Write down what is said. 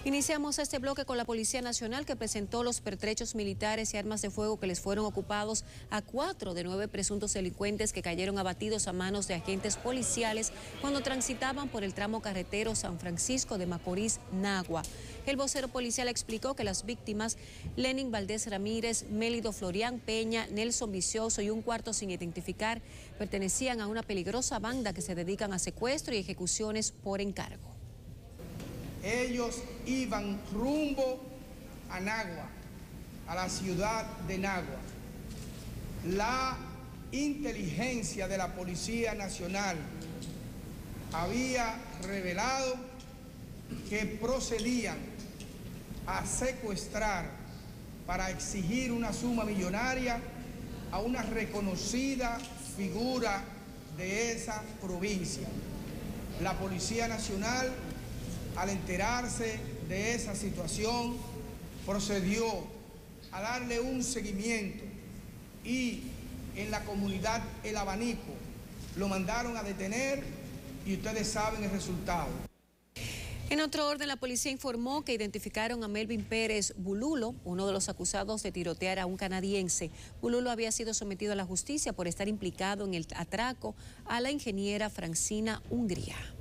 Iniciamos este bloque con la Policía Nacional, que presentó los pertrechos militares y armas de fuego que les fueron ocupados a 4 de 9 presuntos delincuentes que cayeron abatidos a manos de agentes policiales cuando transitaban por el tramo carretero San Francisco de Macorís-Nagua. El vocero policial explicó que las víctimas, Lenin Valdés Ramírez, Mélido Florián Peña, Nelson Vicioso y un cuarto sin identificar, pertenecían a una peligrosa banda que se dedican a secuestro y ejecuciones por encargo. Ellos iban rumbo a Nagua, a la ciudad de Nagua. La inteligencia de la Policía Nacional había revelado que procedían a secuestrar para exigir una suma millonaria a una reconocida figura de esa provincia. La Policía Nacional, al enterarse de esa situación, procedió a darle un seguimiento y en la comunidad El Abanico lo mandaron a detener y ustedes saben el resultado. En otro orden, la policía informó que identificaron a Melvin Pérez Bululo, uno de los acusados de tirotear a un canadiense. Bululo había sido sometido a la justicia por estar implicado en el atraco a la ingeniera Francina Hungría.